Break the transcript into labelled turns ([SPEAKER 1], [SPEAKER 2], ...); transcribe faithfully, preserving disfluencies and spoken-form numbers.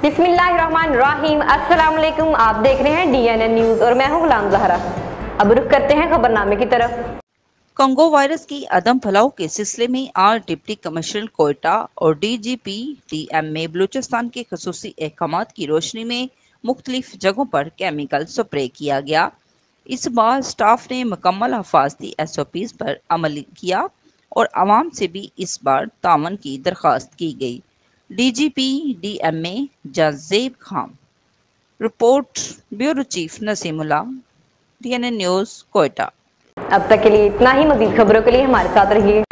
[SPEAKER 1] बिस्मिल्लाहिर्रहमानिर्रहीम। अस्सलाम वालेकुम। आप देख रहे हैं डी एन एन न्यूज और मैं हूं गुलाम जहरा। अब रुख करते हैं खबरनामे की तरफ।
[SPEAKER 2] कंगो वायरस की अदम फैलाव के सिलसिले में आज डिप्टी कमिश्नर कोयटा और D G P D M में बलूचिस्तान के खसूसी अहकाम की रोशनी में मुख्तलिफ जगहों पर केमिकल स्प्रे किया गया। इस बार स्टाफ ने मुकम्मल हफाजती एस ओ पीज़ पर अमल किया और आवाम से भी इस बार तावन की दरख्वास्त की गई। D G P D M में जाजेब खान। Report bureau chief Naseemullah, D N N news Quetta.
[SPEAKER 1] अब तक के लिए इतना ही। मजीद खबरों के लिए हमारे साथ रहिए।